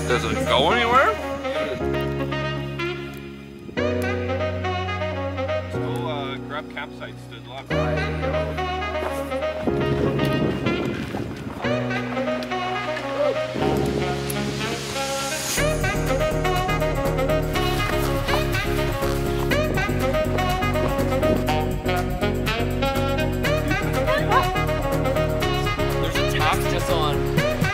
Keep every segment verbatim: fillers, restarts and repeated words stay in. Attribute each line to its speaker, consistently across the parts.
Speaker 1: Does it go anywhere?
Speaker 2: Let's go uh, grab campsites to the left.
Speaker 3: There's a tax just on.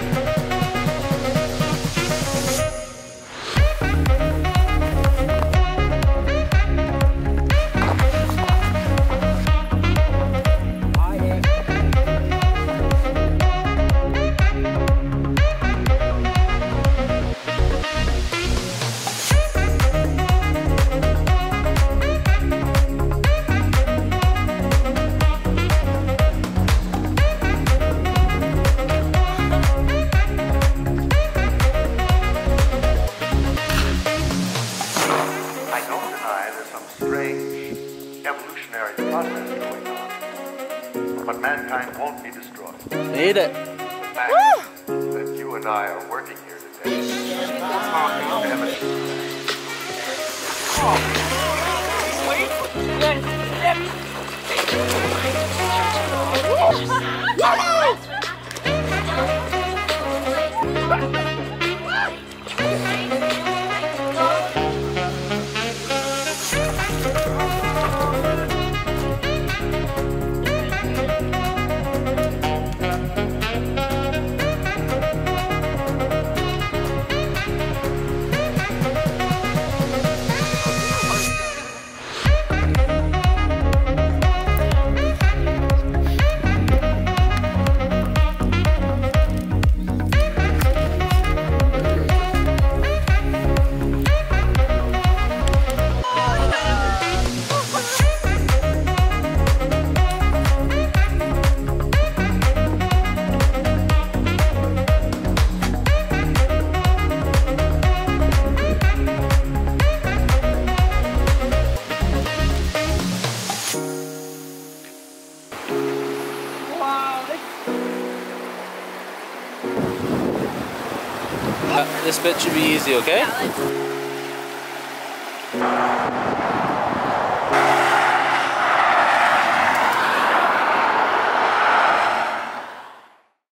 Speaker 4: Evolutionary process going on, but mankind won't be destroyed.
Speaker 3: Need it.
Speaker 4: The fact that you and I are working here today is evidence.
Speaker 3: Uh, this bit should be easy, okay?
Speaker 5: Yeah,